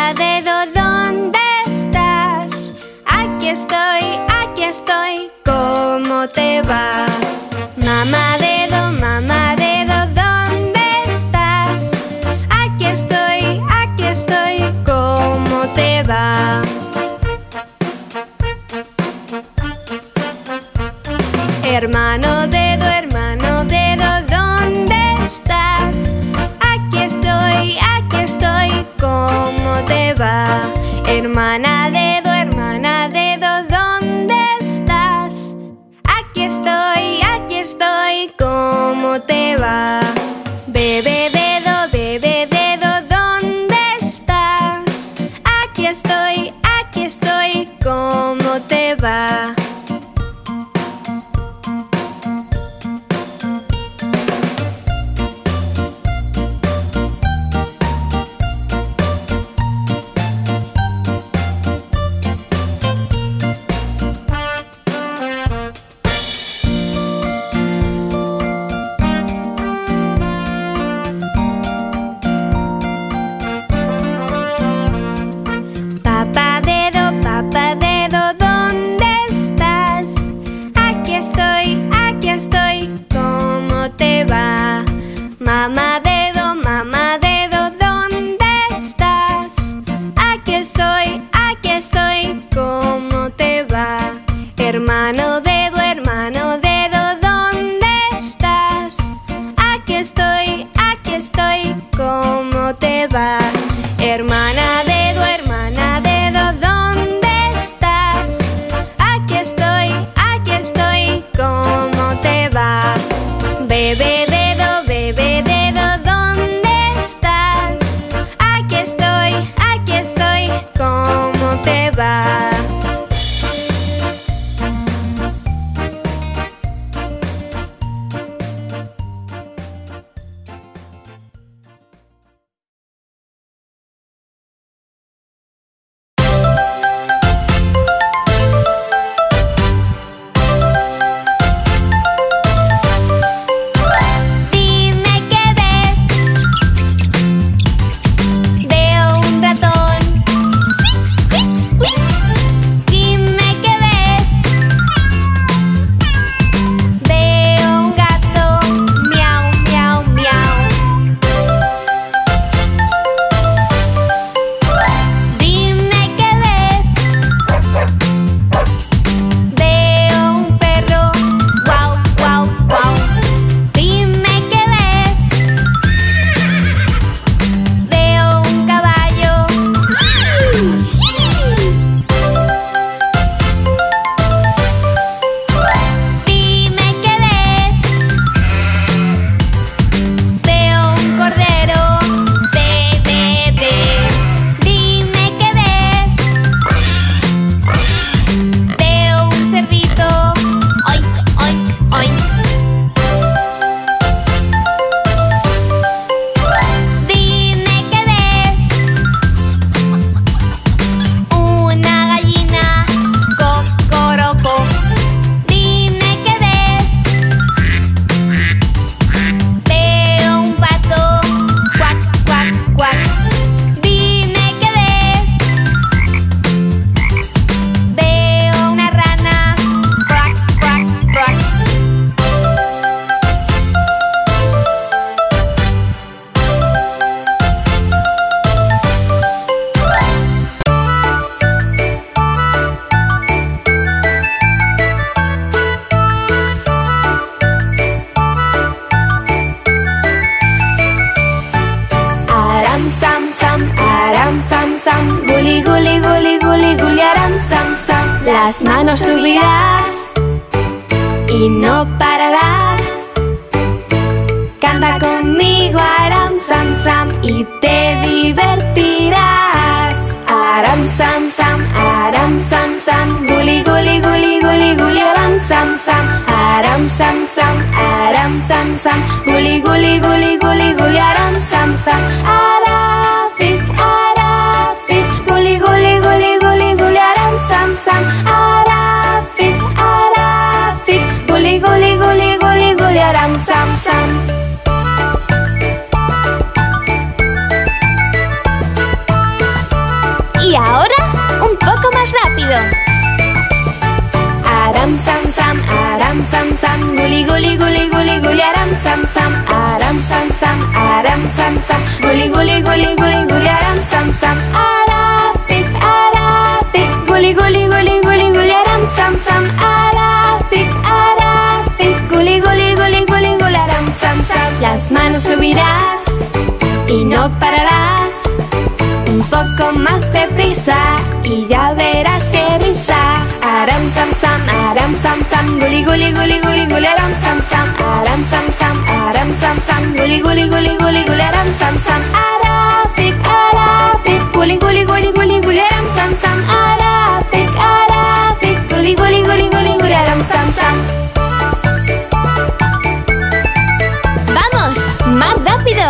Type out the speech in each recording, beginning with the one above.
Papá dedo, ¿dónde estás? Aquí estoy, ¿cómo te va? Mamá dedo, ¿dónde estás? Aquí estoy, ¿cómo te va? Hermano dedo, ¿dónde estás? Aquí estoy, ¿cómo te va? Hermana dedo, ¿dónde estás? Aquí estoy, ¿cómo te va? Bebé dedo, ¿dónde estás? Aquí estoy, ¿cómo te va? Papá dedo, ¿dónde estás? Aquí estoy, ¿cómo te va? Mamá dedo, ¿dónde estás? Aquí estoy, ¿cómo te va? Hermano dedo, ¿dónde estás? Aquí estoy, ¿cómo te va? Hermana dedo, ¿dónde estás? Aquí estoy, ¿cómo te va? Bebé dedo, ¿dónde estás? Aquí estoy, ¿cómo te va? Las manos subirás y no pararás. Canta conmigo aram sam sam y te divertirás. Aram sam sam, guli guli guli guli guli aram sam sam. Aram sam sam, guli guli guli guli guli aram sam sam. Arafik, guli guli guli guli guli aram sam sam. Arafik, guli guli guli guli guli aram sam sam. Aram sam sam, aram sam sam, guli guli guli guli guli, aram sam sam, aram sam sam, aram sam sam, guli guli guli guli guli, aram sam sam. Arafik, arafik, guli guli guli guli guli, aram sam sam. Arafik, arafik, guli guli guli guli guli, aram sam sam. Las manos subirás y no pararás, un poco más deprisa y ya verás qué risa. Aram sam sam, aram sam sam, guli guli guli guli guli, aram sam sam. Aram sam sam, aram sam sam, guli guli guli guli guli, aram sam sam. Arafik, arafik, guli guli guli guli guli, aram sam sam. Arafik, arafik, guli guli guli guli guli, aram sam sam. ¡Vamos! ¡Más rápido!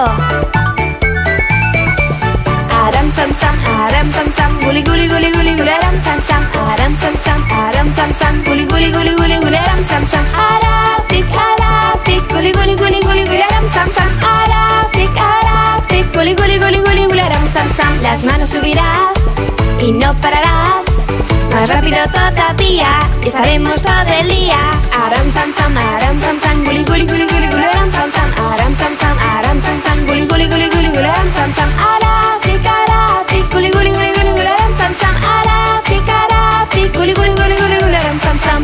Aram sam sam, guli guli guli guli guli, aram sam sam. Aram sam sam, guli guli guli guli guli, aram sam sam. Arafik, arafik, guli guli guli guli guli, aram sam sam. Arafik, arafik, guli guli guli guli guli, aram sam sam. Las manos subirás y no pararás, más rápido todavía, estaremos todo el día. Aram sam sam, guli guli guli guli guli, aram sam sam. Aram sam sam, guli guli guli guli guli, aram sam sam. Arafik, arafik, guli guli guli guli guli, aram sam sam. Arafik, arafik, guli guli guli guli guli, aram sam sam.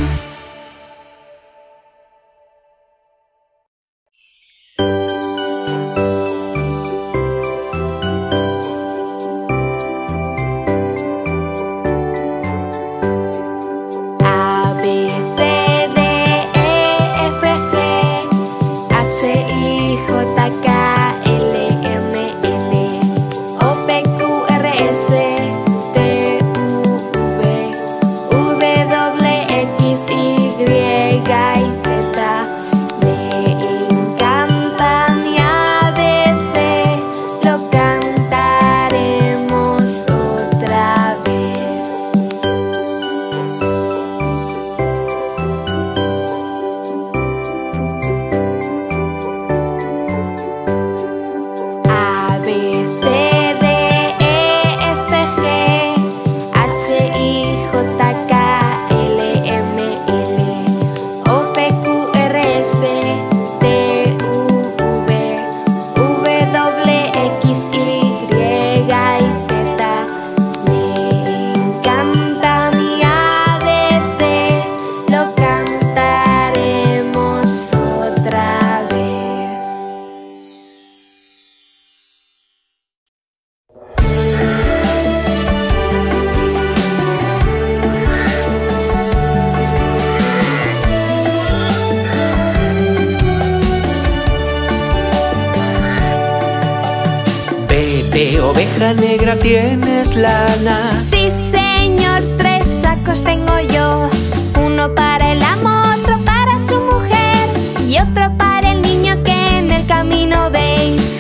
Oveja negra, ¿tienes lana? Sí, señor, 3 sacos tengo yo. Uno para el amo, otro para su mujer y otro para el niño que en el camino veis.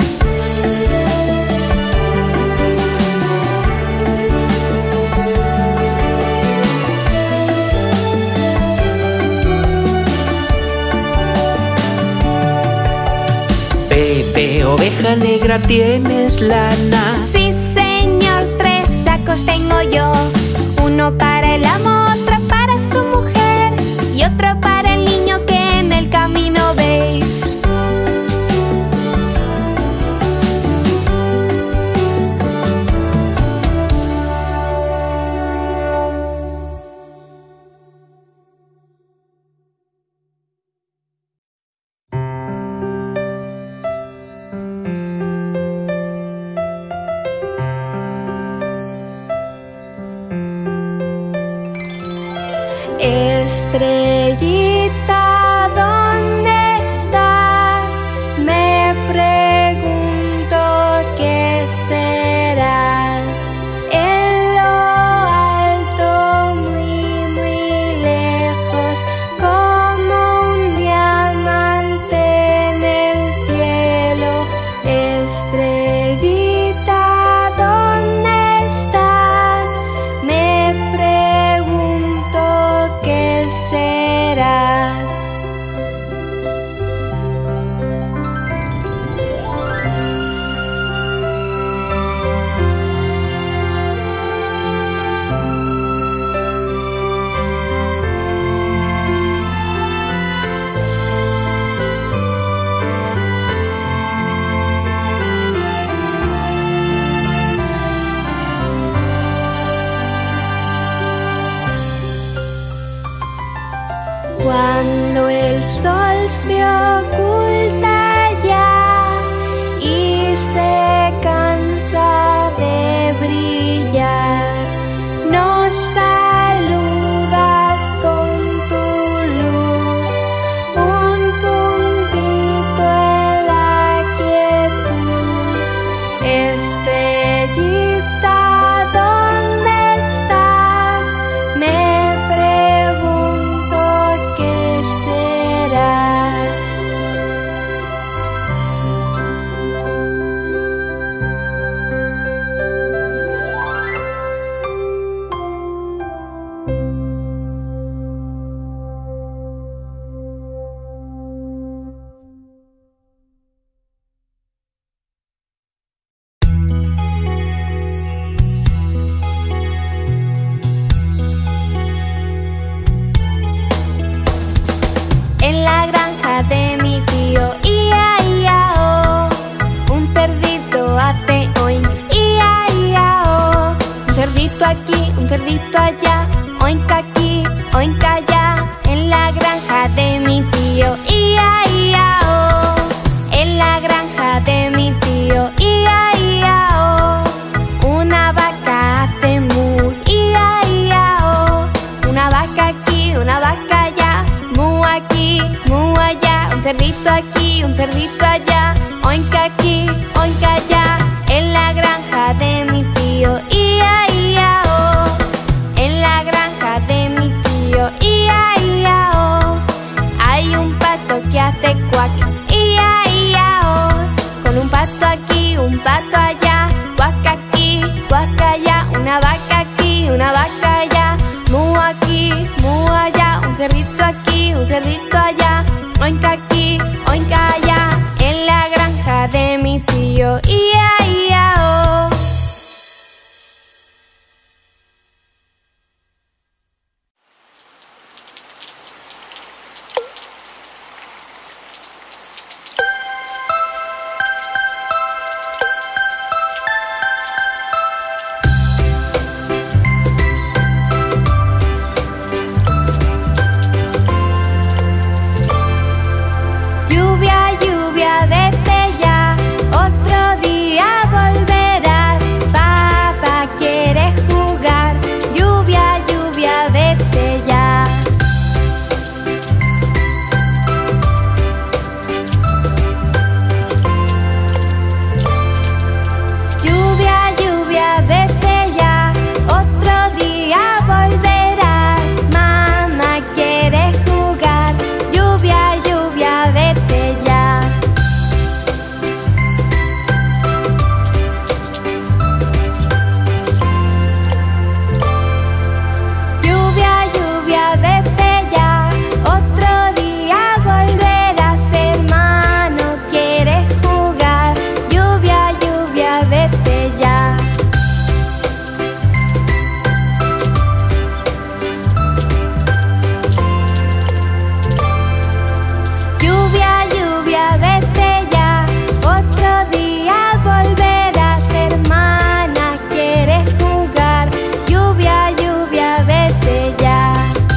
Pepe, oveja negra, ¿tienes lana? Sí, señor, 3 sacos tengo yo. Uno para el amo, otro para su mujer y otro para el niño que en el camino veis. Estrellita, ¿dónde estás? Me pregunto qué serás. En lo alto, muy, muy lejos, como un diamante en el cielo. Estrellita, ¿dónde estás? Me pregunto qué serás. Cuando el sol se oculta ya y se cansa de brillar, nos saludas con tu luz, un puntito en la quietud. Estrellita, ¿dónde estás? Me pregunto qué serás. En la granja de mi tío, ia, ia, oh, un cerdito hace oink, ia, ia, oh. Un cerdito aquí, un cerdito allá, oink aquí, oink allá. En la granja de mi tío, ia, ia, oh. En la granja de mi tío, ia, ia, oh. Una vaca hace mu, ia, ia, oh. Una vaca aquí, una vaca allá, mu aquí, mu allá. Un cerdito aquí, un cerdito allá, oink aquí, oink allá. En la granja de mi tío, ia, ia, oh. En la granja de mi tío, ia, ia, oh. Hay un pato que hace cuac, ia, ia, oh. Con un pato aquí, un pato allá, cuac aquí, cuac allá. Una vaca aquí, una vaca allá, mu aquí, mu allá. Un cerdito aquí, un cerdito allá, oink aquí, oink allá. En la granja de mi tío, ia, ia, oh. Lluvia, lluvia, vete ya, otro día volverás. Papá quiere jugar, lluvia, lluvia, vete ya. Lluvia, lluvia, vete ya, otro día volverás. Mamá quiere jugar, lluvia, lluvia, vete ya. Lluvia, lluvia, vete ya, otro día volverás. Hermano quiere jugar, lluvia, lluvia, vete ya. Lluvia, lluvia, vete ya, otro día volverás. Hermana quiere jugar, lluvia, lluvia, vete ya.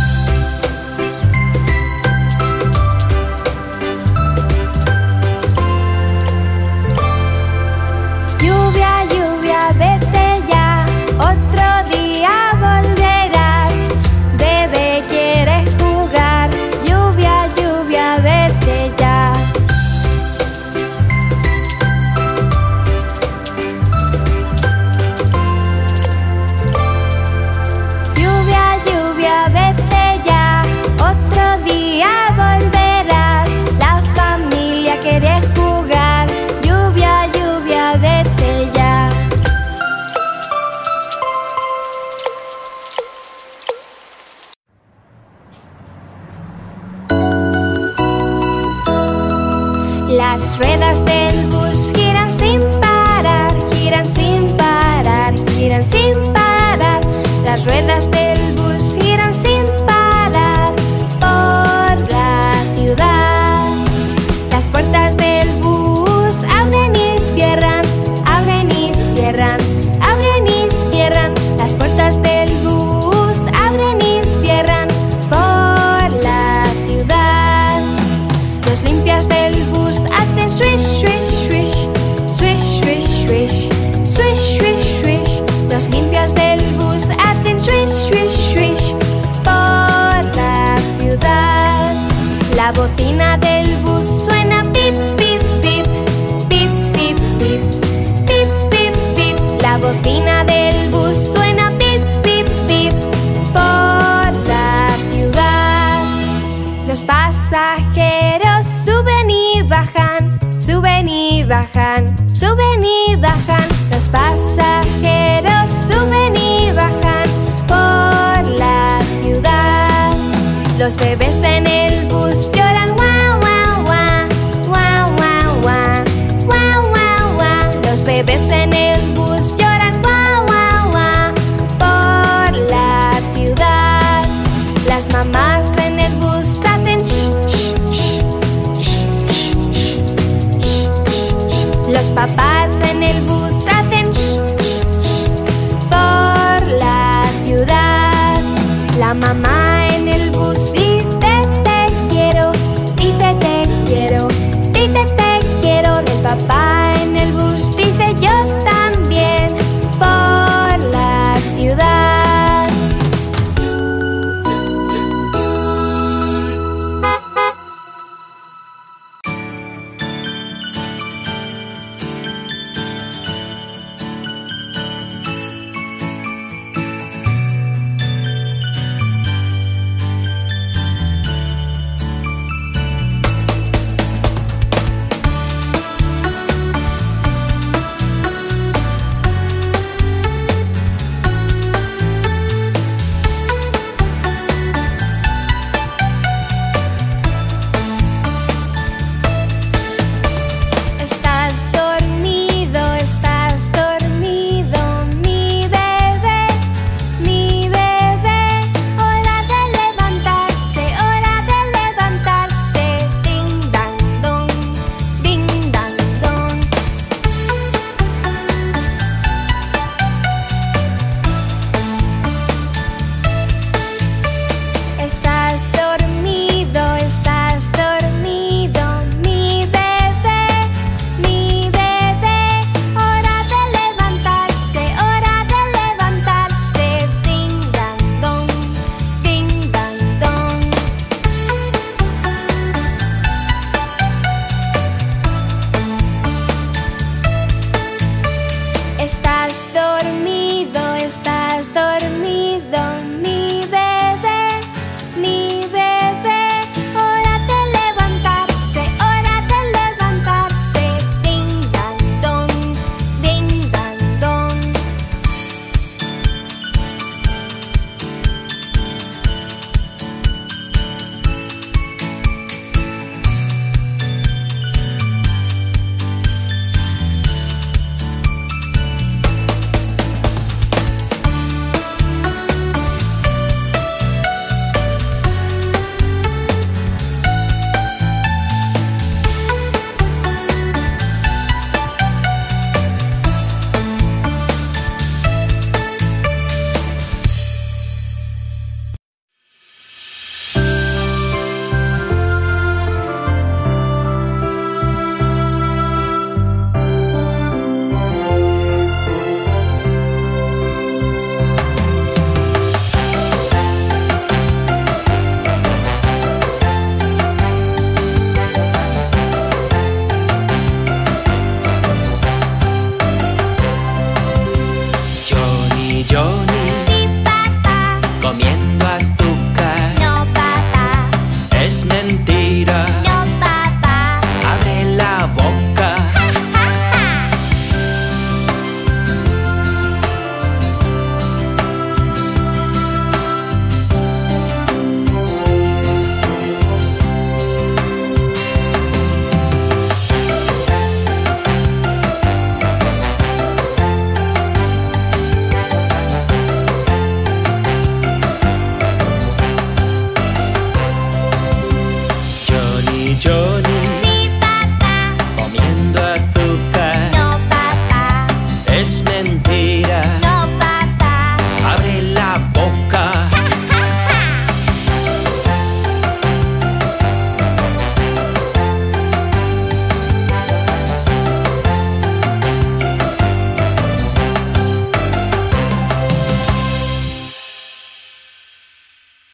Lluvia, lluvia, vete ya, otro día volverás. Bebé quiere jugar, lluvia, lluvia, vete ya. Lluvia, lluvia, vete ya, otro día volverás. La familia quiere jugar, lluvia, lluvia, vete ya. Las ruedas del bus giran sin parar, giran sin parar, giran sin parar. Las ruedas del bus giran sin parar por la ciudad. Las puertas del bus abren y cierran, abren y cierran, abren y cierran. Las puertas del bus abren y cierran por la Los pasajeros suben y bajan, suben y bajan, suben y bajan. Los pasajeros suben y bajan por la ciudad. Los bebés en el bus